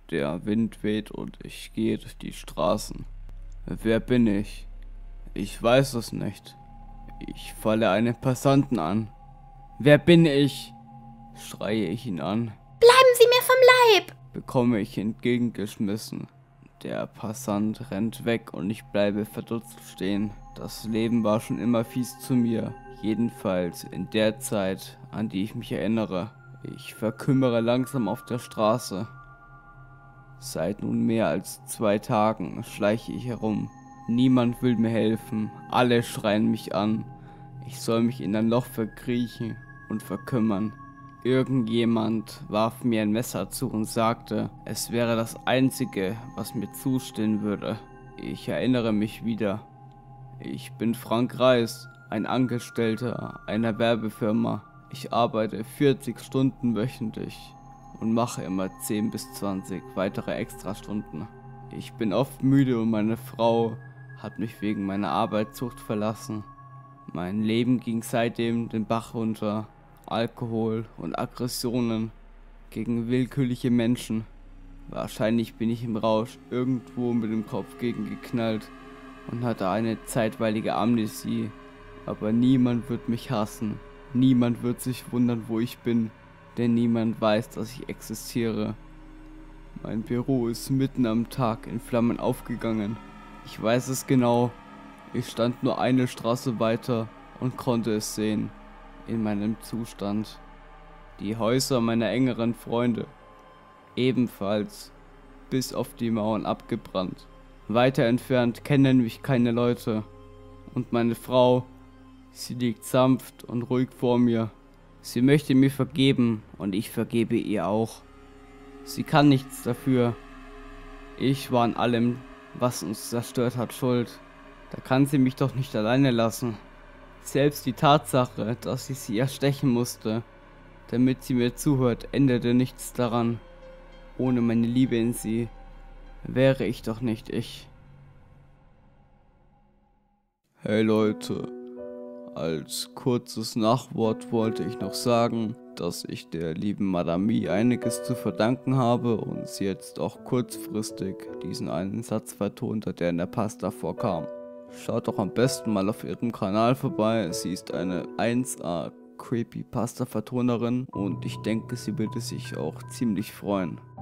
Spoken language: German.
Der Wind weht und ich gehe durch die Straßen. Wer bin ich? Ich weiß es nicht. Ich falle einen Passanten an. Wer bin ich? Schreie ich ihn an. Bleiben Sie mir vom Leib! Bekomme ich entgegengeschmissen. Der Passant rennt weg und ich bleibe verdutzt stehen. Das Leben war schon immer fies zu mir. Jedenfalls in der Zeit, an die ich mich erinnere. Ich verkümmere langsam auf der Straße. Seit nun mehr als 2 Tagen schleiche ich herum. Niemand will mir helfen. Alle schreien mich an. Ich soll mich in ein Loch verkriechen und verkümmern. Irgendjemand warf mir ein Messer zu und sagte, es wäre das Einzige, was mir zustehen würde. Ich erinnere mich wieder. Ich bin Frank Reis, ein Angestellter einer Werbefirma. Ich arbeite 40 Stunden wöchentlich und mache immer 10 bis 20 weitere Extrastunden. Ich bin oft müde und meine Frau hat mich wegen meiner Arbeitssucht verlassen. Mein Leben ging seitdem den Bach runter. Alkohol und Aggressionen gegen willkürliche Menschen. Wahrscheinlich bin ich im Rausch irgendwo mit dem Kopf gegengeknallt und hatte eine zeitweilige Amnesie. Aber niemand wird mich hassen. Niemand wird sich wundern, wo ich bin, denn niemand weiß, dass ich existiere. Mein Büro ist mitten am Tag in Flammen aufgegangen. Ich weiß es genau. Ich stand nur eine Straße weiter und konnte es sehen. In meinem Zustand. Die Häuser meiner engeren Freunde. Ebenfalls. Bis auf die Mauern abgebrannt. Weiter entfernt kennen mich keine Leute. Und meine Frau, sie liegt sanft und ruhig vor mir. Sie möchte mir vergeben und ich vergebe ihr auch. Sie kann nichts dafür. Ich war an allem, was uns zerstört hat, schuld. Da kann sie mich doch nicht alleine lassen. Selbst die Tatsache, dass ich sie erstechen musste, damit sie mir zuhört, änderte nichts daran. Ohne meine Liebe in sie wäre ich doch nicht ich. Hey Leute, als kurzes Nachwort wollte ich noch sagen, dass ich der lieben Madame Mi einiges zu verdanken habe und sie jetzt auch kurzfristig diesen einen Satz vertonte, der in der Pasta vorkam. Schaut doch am besten mal auf ihrem Kanal vorbei, sie ist eine 1A Creepypasta Vertonerin und ich denke, sie würde sich auch ziemlich freuen.